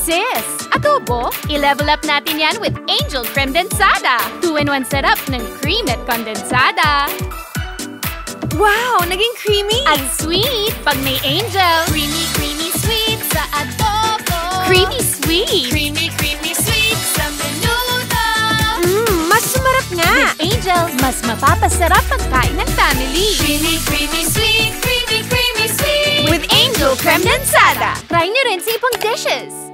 sis! Adobo, i-level up natin yan with Angel Kremdensada. 2-in-1 sarap ng cream at condensada. Wow! Naging creamy! At sweet pag may Angel. Creamy, creamy, sweet sa adobo. Creamy sweet. Creamy, creamy, sweet sa menudo. Mas sumarap nga! With Angel, mas mapapasarap pagkain ng family. Creamy, creamy, sweet. Creamy, creamy, sweet. With Angel Kremdensada. Try nyo rin sa ibang dishes.